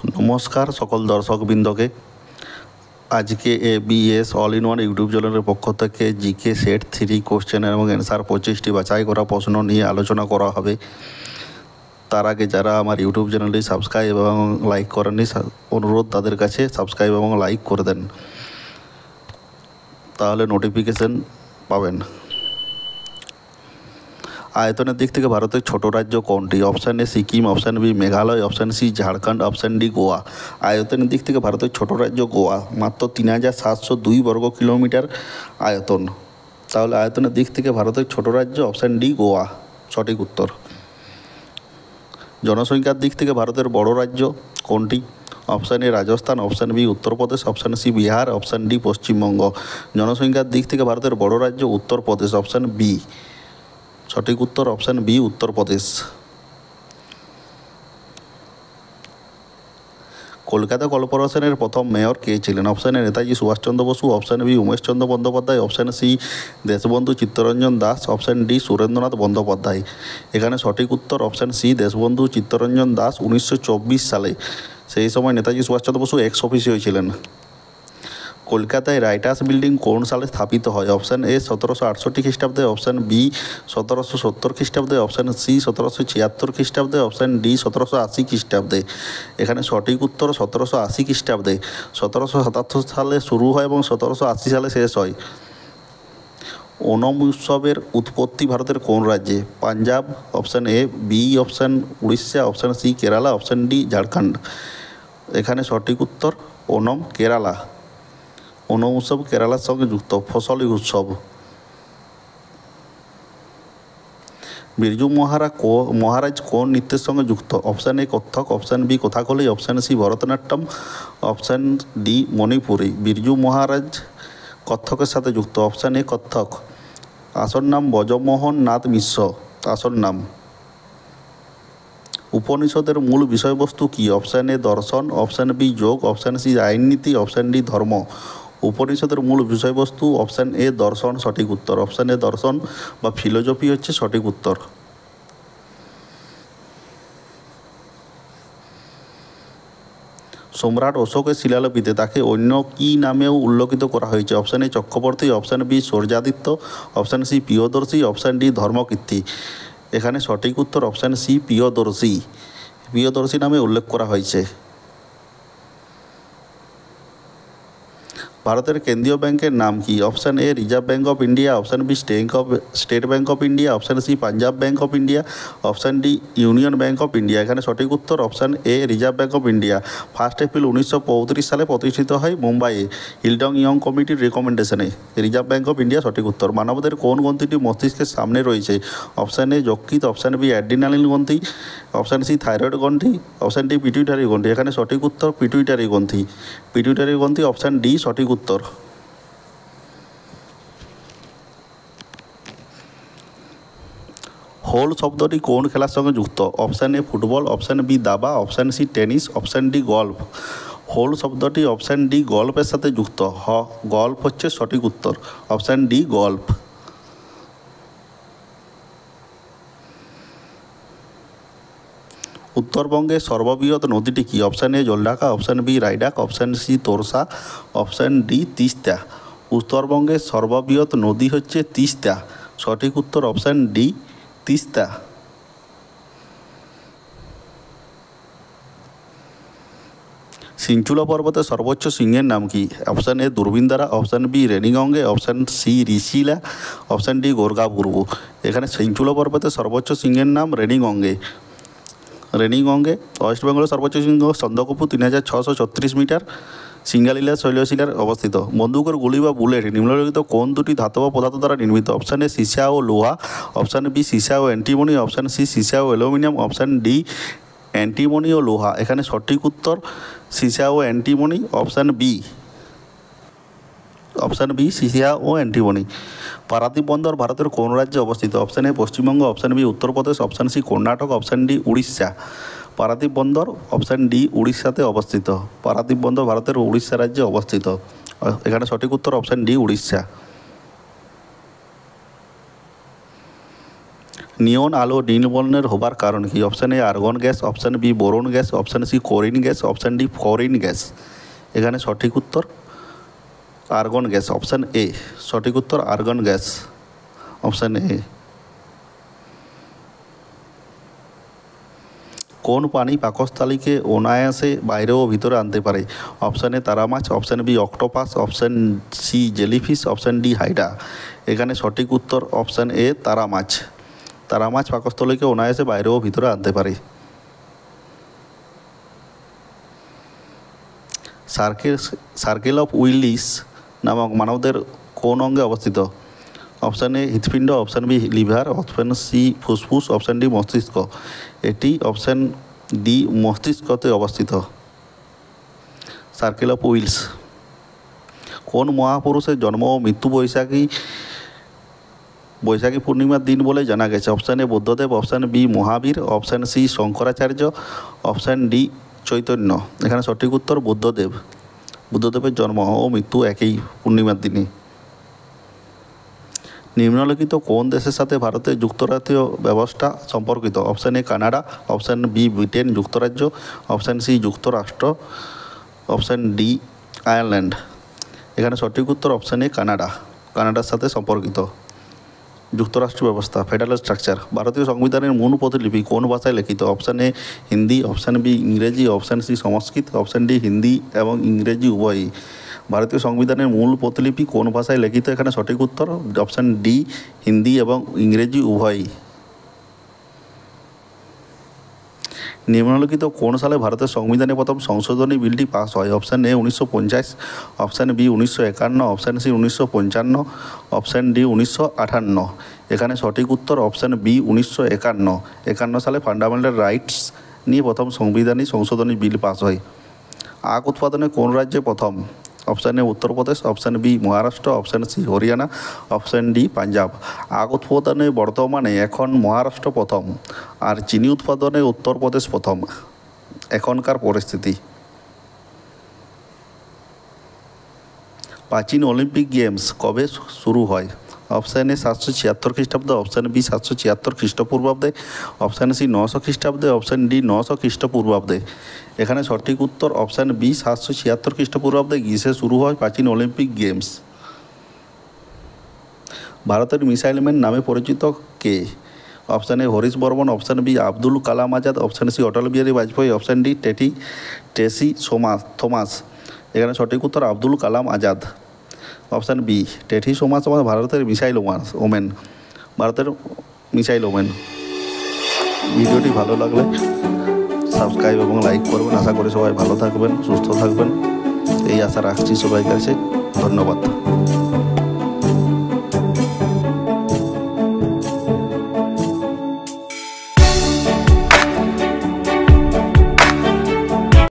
নমস্কার সকল দর্শকবৃন্দকে। আজকে ABS all in one YouTube চ্যানেলের পক্ষ থেকে জিকে সেট 3 কোশ্চেন এবং অ্যান্সার 25টি বাছাই করা প্রশ্ন নিয়ে আলোচনা করা হবে। তার আগে যারা আমার ইউটিউব চ্যানেলটি সাবস্ক্রাইব এবং লাইক করেননি, অনুরোধ তাদের কাছে সাবস্ক্রাইব এবং লাইক করে দেন, তাহলে নোটিফিকেশন পাবেন। আয়তনের দিক থেকে ভারতের ছোট রাজ্য কোনটি? Option A Sikkim, option B Meghalaya, option C Jharkhand, option D Goa. আয়তনের দিক থেকে ভারতের ছোট রাজ্য গোয়া, মাত্র 3702 বর্গ কিলোমিটার আয়তন। তাহলে আয়তনের দিক থেকে ভারতের ছোট রাজ্য অপশান ডি গোয়া সঠিক উত্তর। জনসংখ্যার দিক থেকে ভারতের বড় রাজ্য কোনটি? Option A Rajasthan, option B Uttar Pradesh, option C Bihar, option D Paschimbanga. জনসংখ্যার দিক থেকে ভারতের বড় রাজ্য উত্তরপ্রদেশ, অপশান বি সঠিক উত্তর, অপশান বি উত্তরপ্রদেশ। কলকাতা কর্পোরেশনের প্রথম মেয়র কে ছিলেন? Option A Netaji Subhash Chandra Bose, option B Umesh Chandra Bandyopadhyay, option C Deshbandhu Chittaranjan Das, option D Surendranath Bandyopadhyay. এখানে সঠিক উত্তর অপশান সি দেশবন্ধু চিত্তরঞ্জন দাস। 1924 সালে, সেই সময় নেতাজি সুভাষচন্দ্র বসু এক্স অফিসিও ছিলেন। কলকাতায় রাইটার্স বিল্ডিং কোন সালে স্থাপিত হয়? অপশান এ 1768 খ্রিস্টাব্দে, অপশান বি 1770 খ্রিস্টাব্দে, অপশান সি 1776 খ্রিস্টাব্দে, অপশান ডি 1780 খ্রিস্টাব্দে। এখানে সঠিক উত্তর 1780 খ্রিস্টাব্দে। 1777 সালে শুরু হয় এবং 1780 সালে শেষ হয়। ওনম উৎসবের উৎপত্তি ভারতের কোন রাজ্যে? Punjab, option A B, option Orissa, option C Kerala, option D Jharkhand. এখানে সঠিক উত্তর ওনম কেরালা। ওনম উৎসব কেরালার সঙ্গে যুক্ত ফসলি উৎসব। বিরজু মহারাজ কোন নৃত্যের সঙ্গে যুক্ত? Option A Kathak, option B Kathakali, option C Bharatanatyam, option D Manipuri. Birju Maharaj কত্থকের সাথে যুক্ত, অপশান এ কত্থক। আসল নাম ব্রজমোহন নাথ মিশ্র। আসল নাম। উপনিষদের মূল বিষয়বস্তু কী? অপশান এ দর্শন, অপশান বি যোগ, অপশান সি আইননীতি, অপশান ডি ধর্ম। উপনিষদের মূল বিষয়বস্তু অপশান এ দর্শন সঠিক উত্তর। অপশান এ দর্শন বা ফিলোজফি হচ্ছে সঠিক উত্তর। সম্রাট অশোকের শিলালিপিতে তাকে অন্য কী নামেও উল্লেখিত করা হয়েছে? Option A Chakraborty, option B Suryaditya, option C Priyadarshi, option D Dharmakirti. এখানে সঠিক উত্তর অপশান সি প্রিয়দর্শী। প্রিয়দর্শী নামে উল্লেখ করা হয়েছে। ভারতের কেন্দ্রীয় ব্যাংকের নাম কি? Option A reserve bank of India, option B state bank of India, option C Punjab bank of India, option D union bank of India. এখানে সঠিক উত্তর option A reserve bank of India. 1 April 1935 সালে প্রতিষ্ঠিত হয় মুম্বাইয়ে হিলডং ইয়ং কমিটির রেকমেন্ডেশনে। Reserve bank of India সঠিক উত্তর। মানবদের কোন গ্রন্থিটি মস্তিষ্কের সামনে রয়েছে? অপশান এ যকৃৎ, অপশান বি অ্যাড্রিনালিন গ্রন্থি, অপশান সি থাইরয়েড গ্রন্থি, অপশান ডি পিটুইটারি গ্রন্থি। এখানে সঠিক উত্তর পিটুইটারি গ্রন্থি। পিটুইটারি গ্রন্থি অপশান ডি সঠিক উত্তর। হোল শব্দটি কোন খেলার সঙ্গে যুক্ত? Option A football, option B দাবা, option C tennis, option D golf. Hole শব্দটি অপশান ডি গল্ফের সাথে যুক্ত। গল্ফ হচ্ছে সঠিক উত্তর। Option D golf. উত্তরবঙ্গের সর্ববৃহৎ নদীটি কি? Option A Jaldhaka, option B Raidak, option C Torsa, option D Teesta. উত্তরবঙ্গের সর্ববৃহৎ নদী হচ্ছে তিস্তা। সঠিক উত্তর অপশান ডি তিস্তা। সিঞ্চুলা পর্বতের সর্বোচ্চ শৃঙ্গের নাম কি? অপশান এ দূরবিন্দারা, অপশান বি রেনিগঙ্গে, option C Rishila, option D গোর্গাপূর্ব। এখানে সিঞ্চুলা পর্বতের সর্বোচ্চ শৃঙ্গের নাম রেনিগঙ্গে। রেনিগঙ্গে। ওয়েস্ট বেঙ্গলের সর্বোচ্চ শৃঙ্গ চন্দ্রকোপুর 3636 মিটার। সিঙ্গালীলা শৈলশিলার অবস্থিত। বন্দুকের গুলি বা বুলেট নিম্নলিখিত কোন দুটি ধাতব পদার্থ দ্বারা নির্মিত? অপশান এ সীসা ও লোহা, অপশান বি সীসা ও অ্যান্টিমনি, অপশান সি সীসা ও অ্যালুমিনিয়াম, অপশান ডি অ্যান্টিমনি ও লোহা। এখানে সঠিক উত্তর সীসা ও antimony. Option B. Option B সীসা ও অ্যান্টিমনি। পারাদ্বীপ বন্দর ভারতের কোন রাজ্যে অবস্থিত? Option A Paschimbanga, option B Uttar Pradesh, option C Karnataka, option D Orissa. Paradip বন্দর অপশান ডি উড়িষ্যাতে অবস্থিত। পারাদ্বীপ বন্দর ভারতের উড়িষ্যা রাজ্যে অবস্থিত। এখানে সঠিক উত্তর অপশান ডি উড়িষ্যা। নিয়ন আলো নীল বর্ণের হবার কারণ কি? Option A argon gas, option B boron gas, option C chlorine gas, option D fluorine gas. এখানে সঠিক উত্তর আর্গন গ্যাস, অপশান এ। সঠিক উত্তর আর্গন গ্যাস, অপশান এ। কোন প্রাণী পাকস্থলীকে অনায়াসে বাইরে ও ভিতরে আনতে পারে? অপশান এ তারা মাছ, option B octopus, option C jellyfish, option D hydra. এখানে সঠিক উত্তর অপশান এ তারা মাছ। তারা মাছ পাকস্থলীকে অনায়াসে বাইরে ও ভিতরে আনতে পারে। সার্কেল অফ উইলিস নামক মানবদের কোন অঙ্গে অবস্থিত? অপশান এ হৃৎপিণ্ড, option B liver, option C ফুসফুস, অপশান ডি মস্তিষ্ক। এটি অপশান ডি মস্তিষ্কতে অবস্থিত। Circle of Willis. কোন মহাপুরুষের জন্ম ও মৃত্যু বৈশাখী পূর্ণিমার দিন বলে জানা গেছে? Option A Buddhadev, option B Mahavir, option C Shankaracharya, option D Chaitanya. এখানে সঠিক উত্তর বুদ্ধদেব। বুদ্ধদেবের জন্ম ও মৃত্যু একই পূর্ণিমার দিনে। নিম্নলিখিত কোন দেশের সাথে ভারতের যুক্তরাষ্ট্রীয় ব্যবস্থা সম্পর্কিত? Option A Canada, option B Britain যুক্তরাজ্য, অপশান সি যুক্তরাষ্ট্র, অপশান ডি আয়ারল্যান্ড। এখানে সঠিক উত্তর অপশান এ কানাডা। কানাডার সাথে সম্পর্কিত যুক্তরাষ্ট্র ব্যবস্থা, ফেডারেল স্ট্রাকচার। ভারতীয় সংবিধানের মূল প্রতিলিপি কোন ভাষায় লিখিত? Option A Hindi, option B Ingreji, option C Sanskrit, option D Hindi এবং ইংরেজি উভয়ই। ভারতীয় সংবিধানের মূল প্রতিলিপি কোন ভাষায় লিখিত? এখানে সঠিক উত্তর অপশান ডি হিন্দি এবং ইংরেজি উভয়ই। নিম্নলিখিত কোন সালে ভারতের সংবিধানে প্রথম সংশোধনী বিলটি পাস হয়? Option A 1950, option B 1951, option C 1955, option D 1958। এখানে সঠিক উত্তর অপশান বি 1951। 51 সালে ফান্ডামেন্টাল রাইটস নিয়ে প্রথম সংবিধানিক সংশোধনী বিল পাস হয়। আখ উৎপাদনে কোন রাজ্যে প্রথম? Option A Uttar Pradesh, option B Maharashtra, option C Haryana, option D Punjab. আখ উৎপাদনে বর্তমানে এখন মহারাষ্ট্র প্রথম আর চিনি উৎপাদনে উত্তরপ্রদেশ প্রথম এখনকার পরিস্থিতি। প্রাচীন অলিম্পিক গেমস কবে শুরু হয়? অপশান এ 776 খ্রিস্টাব্দে, অপশান বি 776 খ্রিস্টপূর্বাব্দে, অপশান সি 900 খ্রিস্টাব্দে, অপশান ডি 900 খ্রিস্টপূর্বাব্দে। এখানে সঠিক উত্তর অপশান বি 776 খ্রিস্টপূর্বাব্দে গ্রীসে শুরু হয় প্রাচীন অলিম্পিক গেমস। ভারতের মিসাইল ম্যান নামে পরিচিত কে? Option A Harish Barman, option B Abdul Kalam Azad, option C Atal Bihari Vajpayee, option D Tessy Thomas. এখানে সঠিক উত্তর আব্দুল কালাম আজাদ, অপশান বি। টেসি থমাস ভারতের মিসাইল ওমেন। ভারতের মিসাইল ওমেন। ভিডিওটি ভালো লাগলে সাবস্ক্রাইব এবং লাইক করবেন। আশা করি সবাই ভালো থাকবেন, সুস্থ থাকবেন, এই আশা রাখছি সবাই কাছে। ধন্যবাদ।